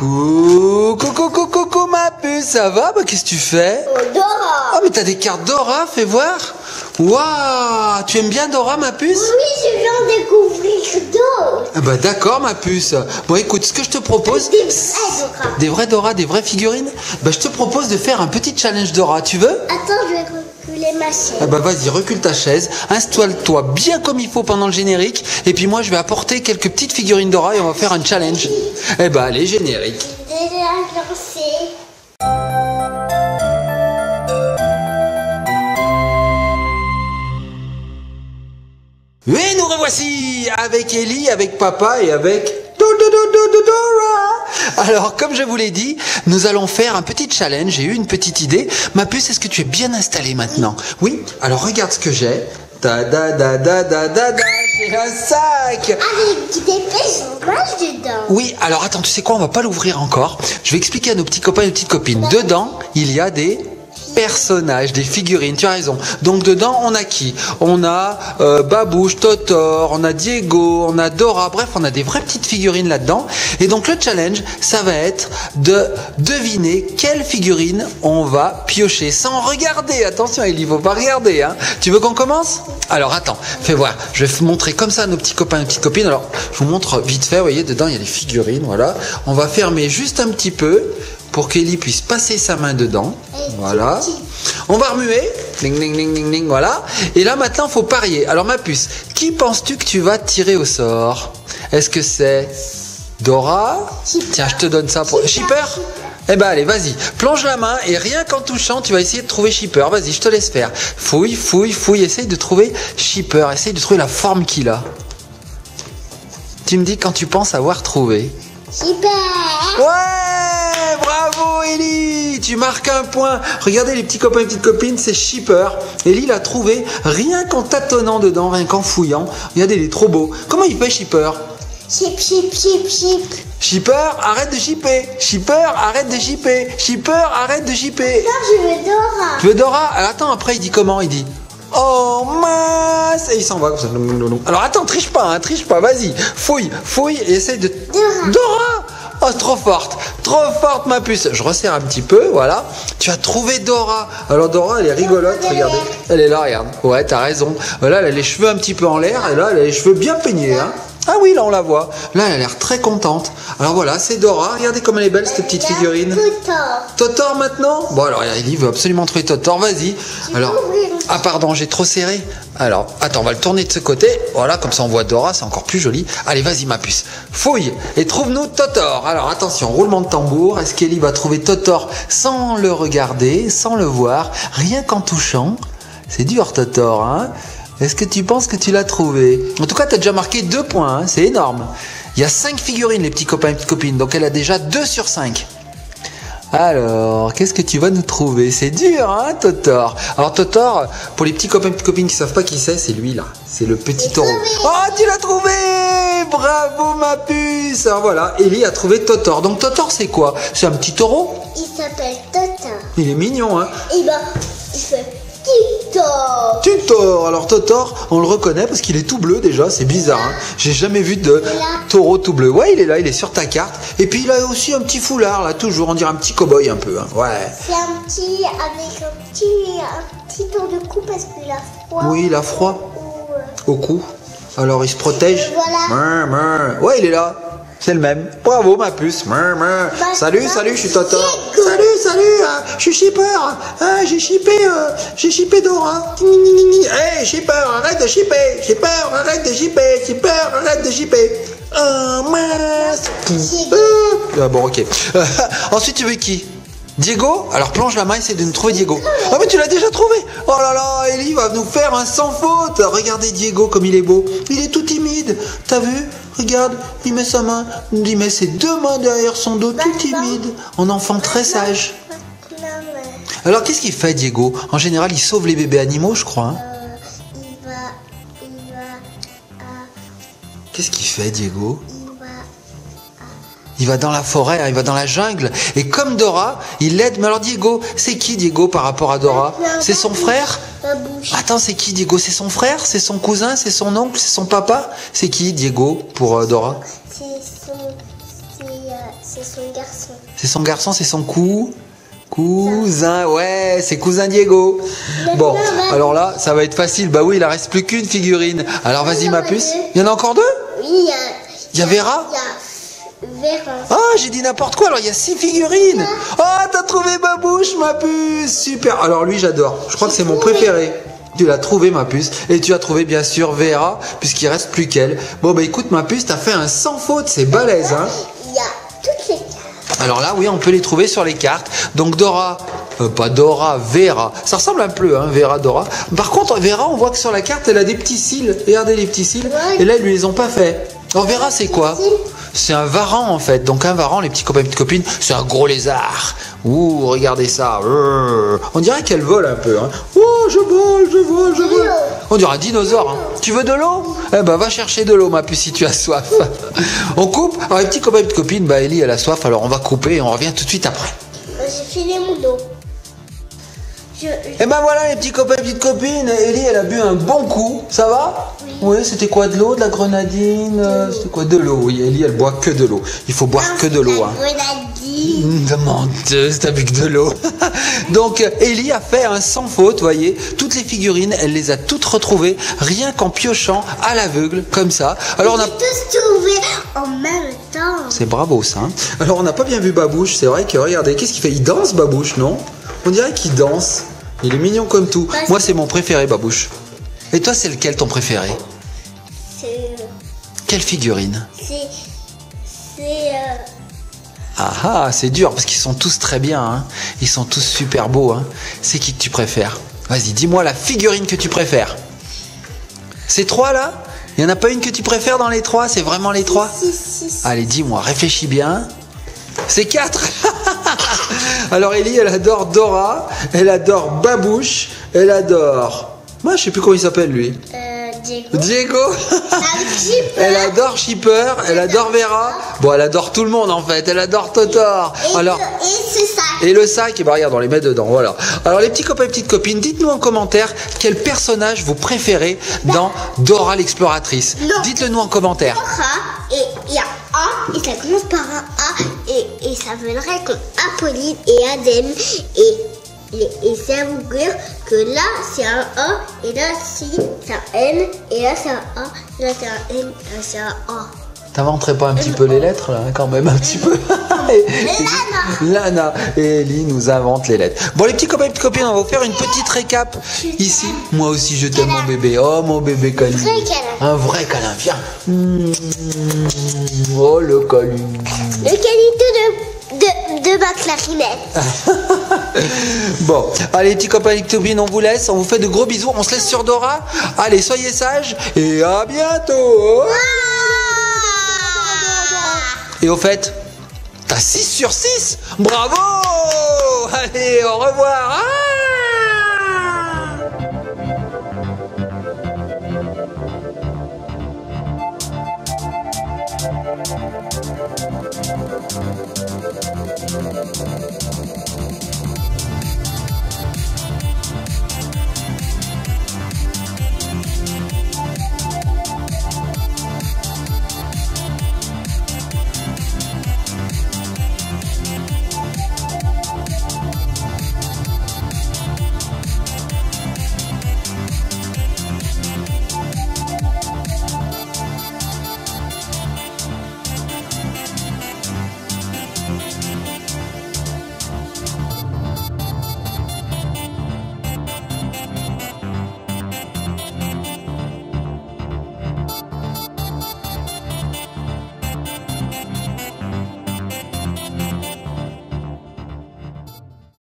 Coucou ma puce, ça va? Bah qu'est-ce que tu fais? Oh, Dora. Oh mais t'as des cartes Dora, fais voir. Waouh, tu aimes bien Dora ma puce? Oui, je viens de découvrir d'autres. Ah bah d'accord ma puce. Bon écoute, ce que je te propose... Des vrais Dora. Des vrais Dora, des vraies figurines? Bah je te propose de faire un petit challenge Dora, tu veux? Attends, je vais reculer ma chaise. Ah bah vas-y, recule ta chaise, installe-toi bien comme il faut pendant le générique, et puis moi je vais apporter quelques petites figurines Dora et on va faire un challenge. Eh bah allez, générique. Déjà lancé. Et nous revoici avec Ellie, avec papa et avec Dora. Alors comme je vous l'ai dit, nous allons faire un petit challenge. J'ai eu une petite idée. Ma puce, est-ce que tu es bien installée maintenant? Oui. Alors regarde ce que j'ai. J'ai un sac. Avec des personnages dedans. Oui, alors attends, tu sais quoi, on va pas l'ouvrir encore. Je vais expliquer à nos petits copains et nos petites copines. Dedans, il y a des personnages, des figurines, tu as raison. Donc dedans, on a qui? On a Babouche, Totor, on a Diego, on a Dora, bref, on a des vraies petites figurines là-dedans. Et donc le challenge, ça va être de deviner quelle figurine on va piocher sans regarder. Attention, il faut pas regarder, hein. Tu veux qu'on commence? Alors attends, fais voir. Je vais vous montrer comme ça à nos petits copains et petites copines. Alors, je vous montre vite fait, vous voyez, dedans, il y a des figurines, voilà. On va fermer juste un petit peu pour qu'Ellie puisse passer sa main dedans. Voilà. On va remuer. Ding, ding, ding, ding, ding, voilà. Et là, maintenant, il faut parier. Alors, ma puce, qui penses-tu que tu vas tirer au sort? Est-ce que c'est Dora? Tiens, je te donne ça pour... Shipper? Eh ben, allez, vas-y. Plonge la main et rien qu'en touchant, tu vas essayer de trouver Shipper. Vas-y, je te laisse faire. Fouille, fouille, fouille. Essaye de trouver Shipper. Essaye de trouver la forme qu'il a. Tu me dis quand tu penses avoir trouvé. Super. Ouais, bravo Ellie, tu marques un point. Regardez les petits copains et petites copines, c'est Shipper. Ellie l'a trouvé rien qu'en tâtonnant dedans, rien qu'en fouillant. Regardez, il est trop beau. Comment il fait Shipper? Chip, chip, chip, chip. Shipper, arrête de shipper. Shipper, arrête de shipper. Shipper, arrête de shipper. Non, je veux Dora. Tu veux Dora? Alors attends, après il dit comment? Il dit oh mince. Et il s'en va comme ça. Alors attends, triche pas, vas-y. Fouille, fouille et essaye de... Dora. Oh, trop forte ma puce. Je resserre un petit peu, voilà. Tu as trouvé Dora. Alors Dora, elle est rigolote, regardez. Elle est là, regarde. Ouais, t'as raison. Là, elle a les cheveux un petit peu en l'air et là, elle a les cheveux bien peignés, hein. Ah oui, là on la voit. Là, elle a l'air très contente. Alors voilà, c'est Dora. Regardez comme elle est belle cette petite figurine. Totor maintenant? Bon alors, il veut absolument trouver Totor. Vas-y. Alors, ah pardon, j'ai trop serré. Alors, attends, on va le tourner de ce côté. Voilà, comme ça on voit Dora, c'est encore plus joli. Allez, vas-y ma puce. Fouille et trouve-nous Totor. Alors attention, roulement de tambour. Est-ce qu'Ellie va trouver Totor sans le regarder, sans le voir, rien qu'en touchant? C'est dur Totor, hein? Est-ce que tu penses que tu l'as trouvé? En tout cas, tu as déjà marqué 2 points, hein, c'est énorme. Il y a 5 figurines, les petits copains et petites copines, donc elle a déjà 2 sur 5. Alors, qu'est-ce que tu vas nous trouver? C'est dur, hein, Totor? Alors, Totor, pour les petits copains et petites copines qui savent pas qui c'est lui, là. C'est le petit taureau. Oh, tu l'as trouvé! Bravo, ma puce! Alors voilà, Ellie a trouvé Totor. Donc, Totor, c'est quoi? C'est un petit taureau? Il s'appelle Totor. Il est mignon, hein? Et ben, il fait Totor. Totor. Alors Totor, on le reconnaît parce qu'il est tout bleu déjà, c'est bizarre, hein. J'ai jamais vu de taureau tout bleu. Ouais, il est là, il est sur ta carte. Et puis il a aussi un petit foulard là, toujours, on dirait un petit cow-boy un peu, hein. Ouais. C'est un petit, avec un petit tour de cou parce qu'il a froid. Oui, il a froid au cou. Alors il se protège. Voilà. Ouais, il est là. C'est le même. Bravo ma puce. Salut, je suis Totor. Salut, je suis Shipper. J'ai shippé Dora. Hey, Shipper, arrête de shipper. Shipper, arrête de shipper. Shipper, arrête de shipper. Oh mince. Ah bon, ok. Ensuite, tu veux qui? Diego? Alors plonge la main, essaie de nous trouver Diego. Ah mais tu l'as déjà trouvé. Oh là là, Ellie va nous faire un sans faute. Regardez Diego comme il est beau. Il est tout timide. T'as vu? Regarde, il met sa main, il met ses 2 mains derrière son dos, tout timide. En enfant très sage. Alors qu'est-ce qu'il fait Diego? En général, il sauve les bébés animaux, je crois, hein. Qu'est-ce qu'il fait Diego? Il va dans la forêt, hein, il va dans la jungle. Et comme Dora, il l'aide. Mais alors Diego, c'est qui Diego par rapport à Dora? C'est son frère? Attends, c'est qui Diego? C'est son frère? C'est son cousin? C'est son oncle? C'est son papa? C'est qui Diego pour Dora? C'est son garçon. C'est son garçon, c'est son cousin, ouais, c'est cousin Diego. Bon, alors là, ça va être facile. Bah oui, il en reste plus qu'une figurine. Alors vas-y, ma puce. Il y en a encore deux? Oui, il y a Vera? Il y a Vera. Ah, j'ai dit n'importe quoi. Alors il y a 6 figurines. Ah, t'as trouvé Babouche, ma puce. Super. Alors lui, j'adore. Je crois que c'est mon préféré. Tu l'as trouvé, ma puce. Et tu as trouvé, bien sûr, Vera, puisqu'il reste plus qu'elle. Bon, bah écoute, ma puce, t'as fait un sans faute. C'est balèze, hein. Il y a toutes les cartes. Alors là, oui, on peut les trouver sur les cartes. Donc Dora, pas Dora, Vera. Ça ressemble un peu, hein, Vera, Dora. Par contre, Vera, on voit que sur la carte, elle a des petits cils. Regardez les petits cils. Et là, ils lui les ont pas fait. Alors Vera, c'est quoi? C'est un varan, en fait. Donc un varan, les petits copains et petites copines, c'est un gros lézard. Ouh, regardez ça. On dirait qu'elle vole un peu, hein. Oh, je vole, je vole, je vole. On dirait un dinosaure, hein. Tu veux de l'eau? Eh ben, va chercher de l'eau, ma puce, si tu as soif. On coupe. Alors les petits copains et petites copines, bah Ellie, elle a soif, alors on va couper et on revient tout de suite après. J'ai filé mon dos. Et ben voilà les petits copains et petites copines, Ellie elle a bu un bon coup, ça va? Oui, c'était quoi, de l'eau, de la grenadine? C'était quoi, de l'eau? Oui, Ellie elle boit que de l'eau, il faut boire que de l'eau, hein. Grenadine. Menteuse, t'as bu que de l'eau. Donc Ellie a fait un sans faute, voyez, toutes les figurines, elle les a toutes retrouvées, rien qu'en piochant à l'aveugle, comme ça. Alors on a tous trouvé en même temps. C'est bravo ça, hein. Alors on n'a pas bien vu Babouche, c'est vrai que regardez, qu'est-ce qu'il fait? Il danse Babouche, non? On dirait qu'il danse. Il est mignon comme tout. Moi, c'est mon préféré, Babouche. Et toi, c'est lequel ton préféré? Quelle figurine? Ah, c'est dur parce qu'ils sont tous très bien, hein. Ils sont tous super beaux, hein. C'est qui que tu préfères? Vas-y, dis-moi la figurine que tu préfères. Ces trois là? Il n'y en a pas une que tu préfères dans les trois? C'est vraiment les trois? Allez, dis-moi, réfléchis bien. C'est 4. Alors Ellie, elle adore Dora, elle adore Babouche, elle adore... Moi, je sais plus comment il s'appelle lui. Diego. Elle adore Shipper, elle adore Vera. Bon, elle adore tout le monde en fait, elle adore Totor. Alors, et le sac, et bah regarde, on les met dedans, voilà. Alors les petits copains et petites copines, dites-nous en commentaire quel personnage vous préférez dans Dora l'exploratrice. Dites-le nous en commentaire. Et il y a A, et ça commence par un A, et ça veudrait comme Apolline et Adèle, et ça veut dire que là c'est un A, et là c'est un N, et là c'est un A, et là c'est un N, et là c'est un A. T'inventerais pas un petit peu les lettres là, quand même, un petit peu. Lana et Ellie nous inventent les lettres. Bon les petits copains et petites copines, on va vous faire une petite récap ici. Moi aussi je t'aime mon bébé. Oh mon bébé câlin. Un vrai câlin, viens. Oh le câlin. Le câlin de ma clarinette. Bon, allez petits copains et petites copines, on vous laisse, on vous fait de gros bisous, on se laisse sur Dora. Allez, soyez sages et à bientôt. Et au fait, t'as 6 sur 6. Bravo. Allez, au revoir.